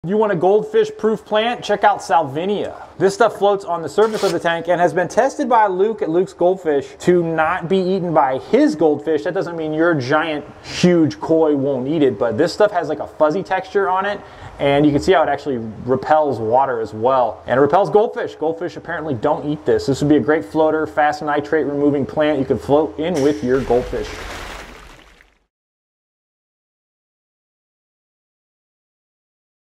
You want a goldfish proof plant? Check out Salvinia. This stuff floats on the surface of the tank and has been tested by Luke at Luke's Goldfish to not be eaten by his goldfish. That doesn't mean your giant, huge koi won't eat it, but this stuff has like a fuzzy texture on it, and you can see how it actually repels water as well. And it repels goldfish. Goldfish apparently don't eat this. This would be a great floater, fast nitrate removing plant you could float in with your goldfish.